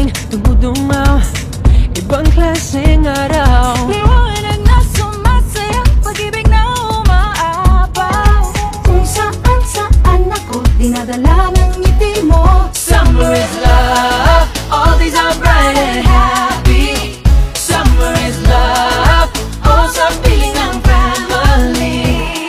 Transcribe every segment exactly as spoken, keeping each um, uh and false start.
dumudungaw, ibang klaseng araw. Liwanag na sumasaya, pag-ibig na umaapaw. Kung saan saan ako dinadala ng ngiti mo. Summer is love, all days are bright and happy. Summer is love, oh sa piling ng family.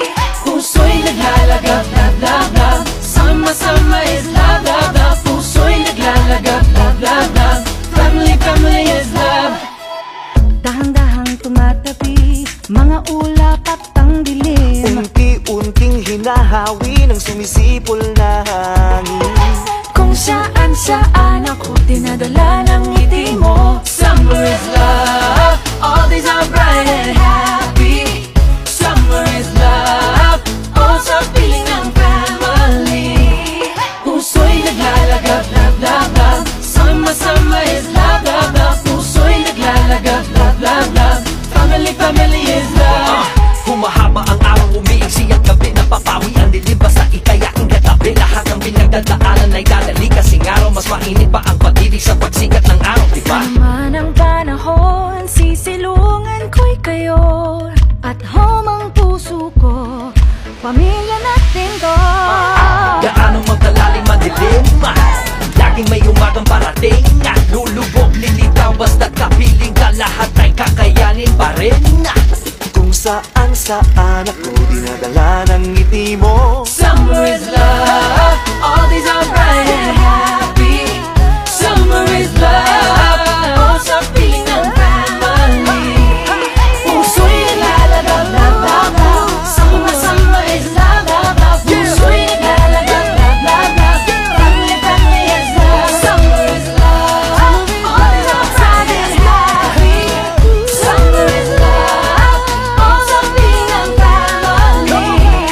Puso'y naglalagap, love, love, love. Sama-sama is love, love, love. Puso'y naglalagap, love, love, love. Family, family is love. Dahan-dahang tumatabi, mga ulap at ang dilim. Unti-unting hinahawi ng sumisipol na hangin. Kung saan saan ako dinadala ng ngiti mo. Summer is love, all days are bright and happy. Summer is love, oh sa piling ng family. Puso'y naglalagap, love, love, love. Sama-sama is love, love, love. Puso'y naglalagap, love, love, love. Family, family is love. uh, Humahaba ang araw, umiiksi at gabi. Napapawi ang dilim, basta ikayaking katabi. Lahat ng pinagdadaanan ay dadali. Kasing araw, mas mainit pa ang pag-ibig sa pagsikat ng araw, diba? Naman ang panahon, sisilungan ko'y kayo. At home ang puso ko, pamilya natin to. Gaano magkalalim madilim, laging may umagang parating. Lulubog, lilitaw, basta't kapiling ka. Lahat ay kakayanin pa rin. Kung saan saan ako dinadala ng ngiti mo. Summer is love, all days are bright and happy. Summer is love, oh sa piling ng family. Puso'y naglalagap, love, love, love. Sama-sama is love, love, love. Puso'y naglalagap, love, love, love. Family, family is love. Summer is love, all days are bright and happy. Summer is love, oh sa piling ng family.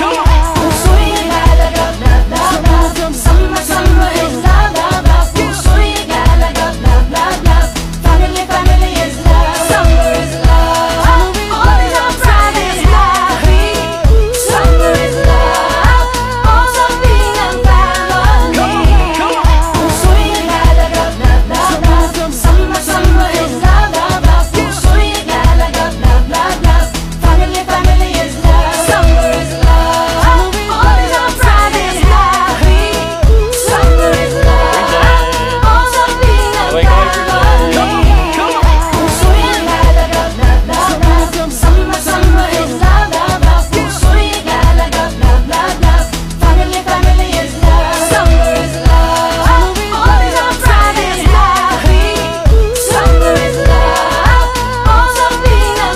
Puso'y naglalagap, love, love, love. Sama-sama is love, love, love. Puso'y naglalagap, love, love, love. Family, family is love. Summer is love, all days are bright and happy. Summer is love, oh sa piling ng family. Puso'y naglalagap, love, love, love. Sama-sama is love, love, love. Puso'y naglalagap, love, love, love. Family, family is love. Summer is love, all days are bright and happy. Summer is love, oh sa piling ng family. Puso'y naglalagap, love, love, love. Sama-sama is love, love, love. Puso'y naglalagap, love, love, love. Family, family is love. Summer is love, all days are bright and happy. Summer is love, oh sa piling ng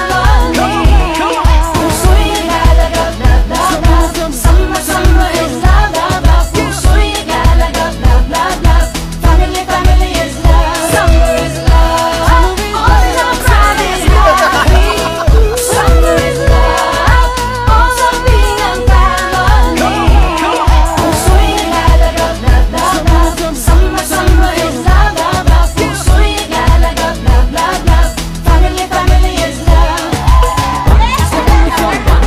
family. Puso'y naglalagap, love, love, love. Sama-sama is love, love, love. Puso'y naglalagap, love, love, love. Family, family is love. Summer is love, all days are bright and happy. Summer is love, oh sa piling ng family. Puso'y naglalagap, love, love, love. Sama-sama is love, love, love. Puso'y naglalagap, love, love, love. Family, family is love. Summer is love.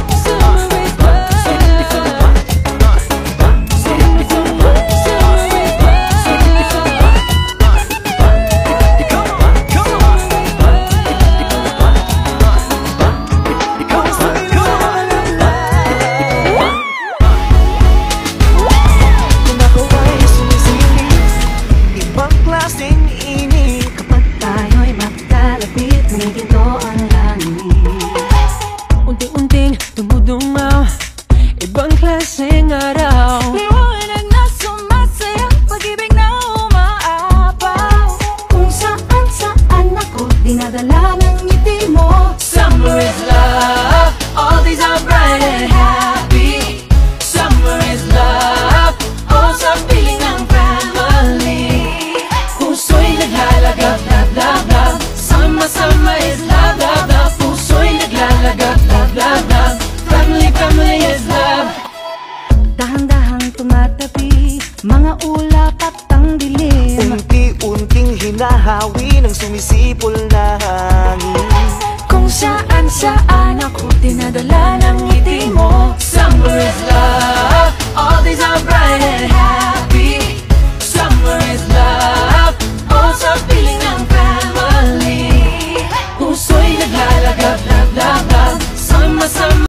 Kung ako ay sumisilip, ibang klaseng init. Kapag tayo'y magkalapit, may ginto ang langit. Unti-unting dumudungaw, ibang klaseng araw. Liwanag na sumasaya, pag-ibig na umaapaw. Kung saan saan ako dinadala ng ngiti mo. Summer is love, all days are bright and happy. Summer is love, oh sa piling ng family. Puso'y naglalagap, love, love, love. Sama-sama is love, love, love. Puso'y naglalagap, love, love, love. Family, family is love. Dahan-dahang tumatabi, mga ulap at ang dilim. Unti-unting hinahawi ng sumisipol na hangin. Kung saan saan ako dinadala ng ngiti mo. Summer is love, all days are bright and happy.